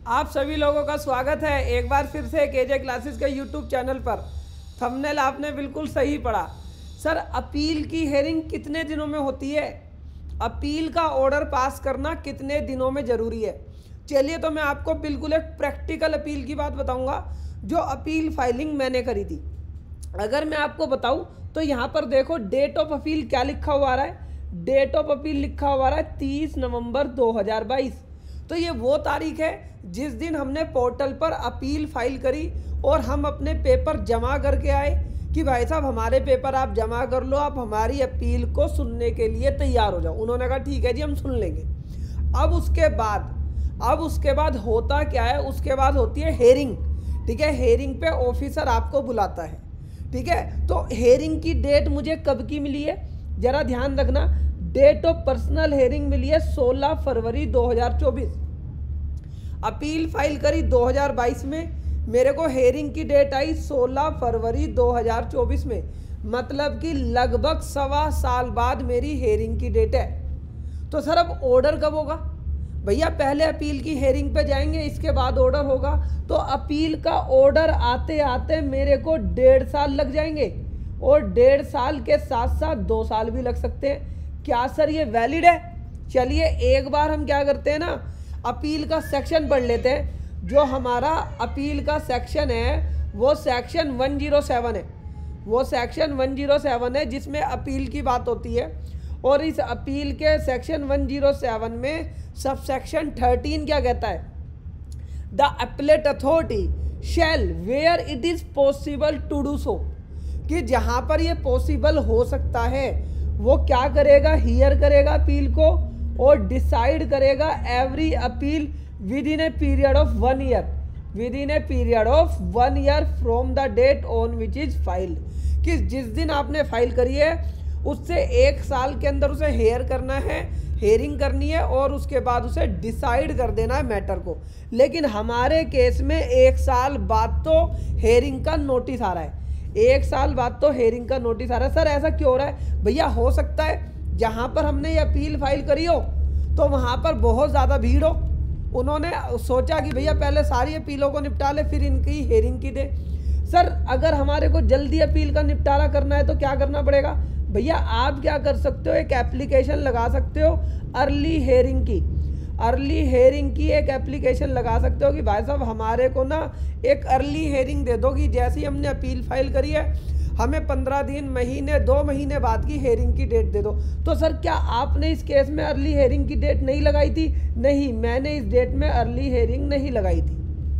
आप सभी लोगों का स्वागत है एक बार फिर से केजे क्लासेस के यूट्यूब चैनल पर। थंबनेल आपने बिल्कुल सही पढ़ा। सर, अपील की हेयरिंग कितने दिनों में होती है? अपील का ऑर्डर पास करना कितने दिनों में ज़रूरी है? चलिए, तो मैं आपको बिल्कुल एक प्रैक्टिकल अपील की बात बताऊंगा जो अपील फाइलिंग मैंने करी थी। अगर मैं आपको बताऊं तो यहाँ पर देखो, डेट ऑफ अपील क्या लिखा हुआ आ रहा है। डेट ऑफ अपील लिखा हुआ आ रहा है 30 नवंबर 2022। तो ये वो तारीख है जिस दिन हमने पोर्टल पर अपील फाइल करी और हम अपने पेपर जमा करके आए कि भाई साहब हमारे पेपर आप जमा कर लो, आप हमारी अपील को सुनने के लिए तैयार हो जाओ। उन्होंने कहा ठीक है जी, हम सुन लेंगे। अब उसके बाद होता क्या है, उसके बाद होती है हेयरिंग। ठीक है, हेयरिंग पे ऑफिसर आपको बुलाता है। ठीक है, तो हेयरिंग की डेट मुझे कब की मिली है जरा ध्यान रखना। डेट ऑफ पर्सनल हेयरिंग मिली है 16 फरवरी 2024। अपील फाइल करी 2022 में, मेरे को हेयरिंग की डेट आई 16 फरवरी 2024 में। मतलब कि लगभग 1.25 साल बाद मेरी हेयरिंग की डेट है। तो सर अब ऑर्डर कब होगा? भैया पहले अपील की हेयरिंग पे जाएंगे, इसके बाद ऑर्डर होगा। तो अपील का ऑर्डर आते आते मेरे को 1.5 साल लग जाएंगे और 1.5 साल के साथ साथ 2 साल भी लग सकते हैं। क्या सर ये वैलिड है? चलिए एक बार हम क्या करते हैं ना, अपील का सेक्शन पढ़ लेते हैं। जो हमारा अपील का सेक्शन है वो सेक्शन 107 है। वो सेक्शन 107 है जिसमें अपील की बात होती है। और इस अपील के सेक्शन 107 में सब सेक्शन 13 क्या कहता है? The appellate authority shall where it is possible to do so, कि जहां पर ये पॉसिबल हो सकता है वो क्या करेगा, हियर करेगा अपील को और डिसाइड करेगा every appeal within a period of 1 year, within a period of 1 year from the date on which is filed. कि जिस दिन आपने फाइल करी है उससे 1 साल के अंदर उसे हेयर करना है, हेयरिंग करनी है और उसके बाद उसे डिसाइड कर देना है मैटर को। लेकिन हमारे केस में 1 साल बाद तो हेयरिंग का नोटिस आ रहा है। 1 साल बाद तो हेयरिंग का नोटिस आ रहा है। सर ऐसा क्यों हो रहा है? भैया हो सकता है जहाँ पर हमने ये अपील फाइल करी हो तो वहाँ पर बहुत ज़्यादा भीड़ हो। उन्होंने सोचा कि भैया पहले सारी अपीलों को निपटा ले फिर इनकी हेयरिंग की दे। सर अगर हमारे को जल्दी अपील का निपटारा करना है तो क्या करना पड़ेगा? भैया आप क्या कर सकते हो, एक एप्लीकेशन लगा सकते हो अर्ली हेयरिंग की। अर्ली हेयरिंग की एक एप्लीकेशन लगा सकते हो कि भाई साहब हमारे को ना एक अर्ली हेयरिंग दे दो कि जैसे ही हमने अपील फाइल करी है हमें 15 दिन, महीने, 2 महीने बाद की हेयरिंग की डेट दे दो। तो सर क्या आपने इस केस में अर्ली हेयरिंग की डेट नहीं लगाई थी? नहीं, मैंने इस डेट में अर्ली हेयरिंग नहीं लगाई थी।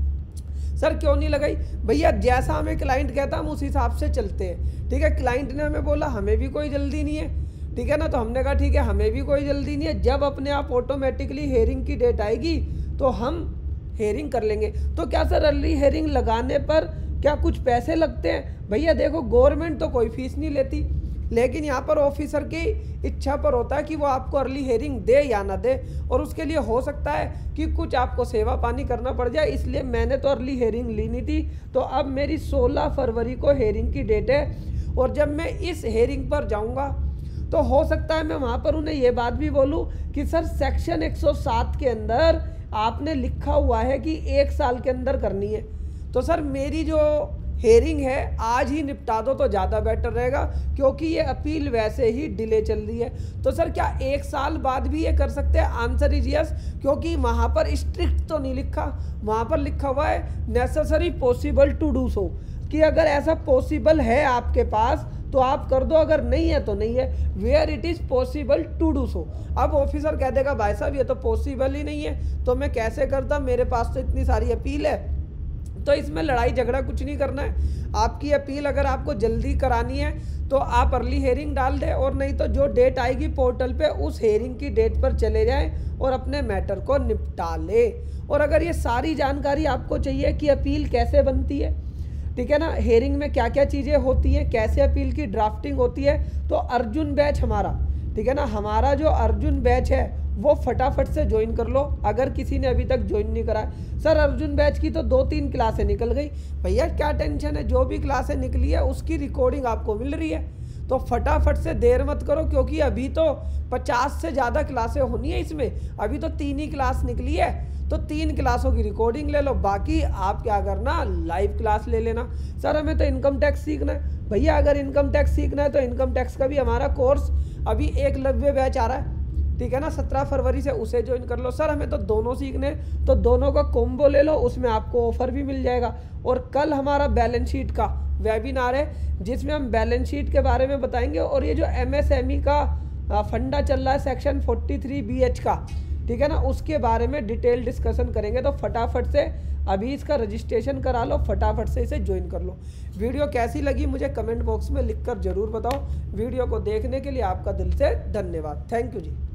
सर क्यों नहीं लगाई? भैया जैसा हमें क्लाइंट कहता हम उस हिसाब से चलते हैं। ठीक है, क्लाइंट ने हमें बोला हमें भी कोई जल्दी नहीं है, ठीक है ना, तो हमने कहा ठीक है हमें भी कोई जल्दी नहीं है, जब अपने आप ऑटोमेटिकली हेयरिंग की डेट आएगी तो हम हेयरिंग कर लेंगे। तो क्या सर अर्ली हेयरिंग लगाने पर क्या कुछ पैसे लगते हैं? भैया देखो, गवर्नमेंट तो कोई फीस नहीं लेती, लेकिन यहाँ पर ऑफिसर की इच्छा पर होता है कि वो आपको अर्ली हेयरिंग दे या ना दे, और उसके लिए हो सकता है कि कुछ आपको सेवा पानी करना पड़ जाए। इसलिए मैंने तो अर्ली हेयरिंग ली नहीं थी। तो अब मेरी 16 फरवरी को हेयरिंग की डेट है और जब मैं इस हेयरिंग पर जाऊँगा तो हो सकता है मैं वहाँ पर उन्हें ये बात भी बोलूँ कि सर सेक्शन 107 के अंदर आपने लिखा हुआ है कि 1 साल के अंदर करनी है। तो सर मेरी जो हेयरिंग है आज ही निपटा दो तो ज़्यादा बेटर रहेगा, क्योंकि ये अपील वैसे ही डिले चल रही है। तो सर क्या 1 साल बाद भी ये कर सकते हैं? आंसर इज यस, क्योंकि वहाँ पर स्ट्रिक्ट तो नहीं लिखा, वहाँ पर लिखा हुआ है necessary possible to do so, कि अगर ऐसा पॉसिबल है आपके पास तो आप कर दो, अगर नहीं है तो नहीं है। Where it is possible to do so. अब ऑफिसर कह देगा भाई साहब ये तो पॉसिबल ही नहीं है तो मैं कैसे करता, मेरे पास तो इतनी सारी अपील है। तो इसमें लड़ाई झगड़ा कुछ नहीं करना है। आपकी अपील अगर आपको जल्दी करानी है तो आप अर्ली हेयरिंग डाल दें, और नहीं तो जो डेट आएगी पोर्टल पे उस हेयरिंग की डेट पर चले जाएं और अपने मैटर को निपटा ले। और अगर ये सारी जानकारी आपको चाहिए कि अपील कैसे बनती है, ठीक है ना, हेयरिंग में क्या क्या चीज़ें होती हैं, कैसे अपील की ड्राफ्टिंग होती है, तो अर्जुन बैच हमारा, ठीक है ना, हमारा जो अर्जुन बैच है वो फटाफट से ज्वाइन कर लो अगर किसी ने अभी तक ज्वाइन नहीं करा है। सर अर्जुन बैच की तो 2-3 क्लासें निकल गई। भैया क्या टेंशन है, जो भी क्लासें निकली है उसकी रिकॉर्डिंग आपको मिल रही है। तो फटाफट से देर मत करो, क्योंकि अभी तो 50 से ज़्यादा क्लासें होनी है इसमें, अभी तो 3 ही क्लास निकली है, तो 3 क्लासों की रिकॉर्डिंग ले लो, बाकी आप क्या करना लाइव क्लास ले लेना। सर हमें तो इनकम टैक्स सीखना है, भैया अगर इनकम टैक्स सीखना है तो इनकम टैक्स का भी हमारा कोर्स अभी एकलव्य बैच आ रहा है, ठीक है ना, 17 फरवरी से, उसे ज्वाइन कर लो। सर हमें तो दोनों सीखने, तो दोनों का कॉम्बो ले लो, उसमें आपको ऑफर भी मिल जाएगा। और कल हमारा बैलेंस शीट का वेबिनार है जिसमें हम बैलेंस शीट के बारे में बताएंगे, और ये जो MSME का फंडा चल रहा है सेक्शन 43 BH का, ठीक है ना, उसके बारे में डिटेल डिस्कशन करेंगे। तो फटाफट से अभी इसका रजिस्ट्रेशन करा लो, फटाफट से इसे ज्वाइन कर लो। वीडियो कैसी लगी मुझे कमेंट बॉक्स में लिखकर ज़रूर बताओ। वीडियो को देखने के लिए आपका दिल से धन्यवाद। Thank you ji.